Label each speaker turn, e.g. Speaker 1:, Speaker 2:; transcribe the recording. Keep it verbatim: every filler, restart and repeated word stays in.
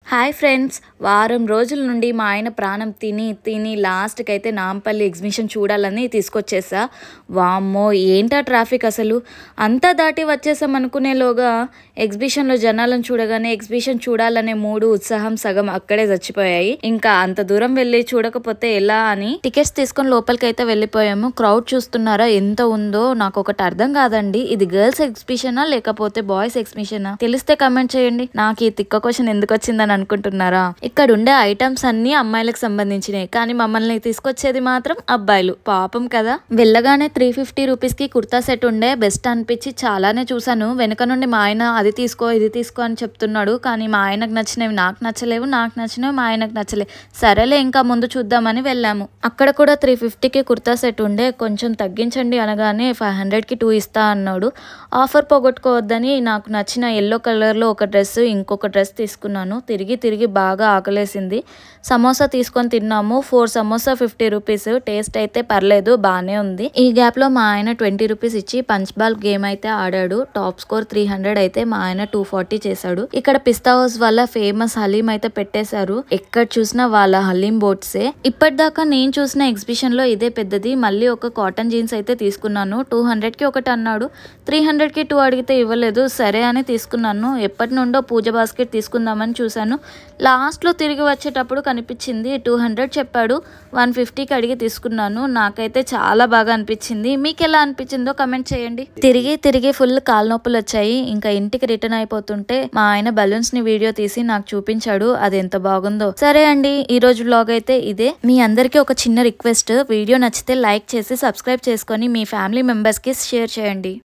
Speaker 1: Hi friends, వారం రోజుల నుండి మా ఆయన ప్రాణం తిని తిని లాస్ట్కి అయితే నాంపల్లి ఎగ్జిబిషన్ చూడాలని తీసుకొచ్చేసా. వామ్మో ఏంటా ట్రాఫిక్ అసలు! అంతా దాటి వచ్చేసాం అనుకునేలోగా ఎగ్జిబిషన్లో జనాలను చూడగానే ఎగ్జిబిషన్ చూడాలనే మూడు ఉత్సాహం సగం అక్కడే చచ్చిపోయాయి. ఇంకా అంత దూరం వెళ్ళి చూడకపోతే ఎలా అని టికెట్స్ తీసుకొని లోపలికి అయితే వెళ్ళిపోయాము. క్రౌడ్ చూస్తున్నారా ఎంత ఉందో? నాకు ఒకటి అర్థం కాదండి, ఇది గర్ల్స్ ఎగ్జిబిషనా లేకపోతే బాయ్స్ ఎగ్జిబిషనా? తెలిస్తే కమెంట్ చేయండి. నాకు ఈ తిక్క క్వశ్చన్ ఎందుకు వచ్చిందని అనుకుంటున్నారా? ఇక్కడ ఉండే ఐటమ్స్ అన్ని అమ్మాయిలకు సంబంధించినవి, కానీ మమ్మల్ని తీసుకొచ్చేది మాత్రం అబ్బాయిలు. పాపం కదా. వెళ్ళగానే త్రీ ఫిఫ్టీ రూపీస్ కి కుర్తా సెట్ ఉండే, బెస్ట్ అనిపించి చాలానే చూసాను. వెనక నుండి మా ఆయన అది తీసుకో ఇది తీసుకో అని చెప్తున్నాడు, కానీ మా ఆయనకు నచ్చినవి నాకు నచ్చలేవు, నాకు నచ్చినవి మా ఆయనకు నచ్చలేవు. సరేలే ఇంకా ముందు చూద్దామని వెళ్ళాము. అక్కడ కూడా త్రీ ఫిఫ్టీకి కుర్తా సెట్ ఉండే, కొంచెం తగ్గించండి అనగానే ఫైవ్ హండ్రెడ్కి టూ ఇస్తా అన్నాడు. ఆఫర్ పోగొట్టుకోవద్దని నాకు నచ్చిన ఎల్లో కలర్లో ఒక డ్రెస్, ఇంకొక డ్రెస్ తీసుకున్నాను. తిరిగి తిరిగి బాగా ఆకలేసింది. సమోసా తీసుకొని తిన్నాము. Four samosa fifty rupees. Taste అయితే పర్లేదు, బాగానే ఉంది. ఈ గ్యాప్ లో మా ఆయన ట్వంటీ రూపీస్ ఇచ్చి పంచ్ బాల్ గేమ్ అయితే ఆడాడు. టాప్ స్కోర్ త్రీ హండ్రెడ్ అయితే మా ఆయన టూ ఫార్టీ చేశాడు. ఇక్కడ పిస్తా హౌస్ వల్ల ఫేమస్ హలీం అయితే పెట్టేశారు. ఎక్కడ చూసినా వాళ్ళ హలీం బోట్సే. ఇప్పటిదాకా నేను చూసిన ఎగ్జిబిషన్ లో ఇదే పెద్దది. మళ్ళీ ఒక కాటన్ జీన్స్ అయితే తీసుకున్నాను. టూ హండ్రెడ్ కి ఒకటి అన్నాడు, త్రీ హండ్రెడ్ కి టూ అడిగితే ఇవ్వలేదు. సరే అని తీసుకున్నాను. ఎప్పటి నుండో పూజ బాస్కెట్ తీసుకుందామని చూసాను. లాస్ట్ లో తిరిగి వచ్చేటప్పుడు కనిపించింది. టూ హండ్రెడ్ చెప్పాడు, వన్ ఫిఫ్టీకి అడిగి తీసుకున్నాను. నాకైతే చాలా బాగా అనిపించింది. మీకు ఎలా అనిపించిందో కమెంట్ చేయండి. తిరిగి తిరిగి ఫుల్ కాలు నొప్పులు వచ్చాయి. ఇంకా ఇంటికి రిటర్న్ అయిపోతుంటే మా ఆయన బలూన్స్ ని వీడియో తీసి నాకు చూపించాడు. అది ఎంత బాగుందో. సరే అండి, ఈ రోజు వ్లాగ్ అయితే ఇదే. మీ అందరికీ ఒక చిన్న రిక్వెస్ట్, వీడియో నచ్చితే లైక్ చేసి సబ్స్క్రైబ్ చేసుకొని మీ ఫ్యామిలీ మెంబర్స్ కి షేర్ చేయండి.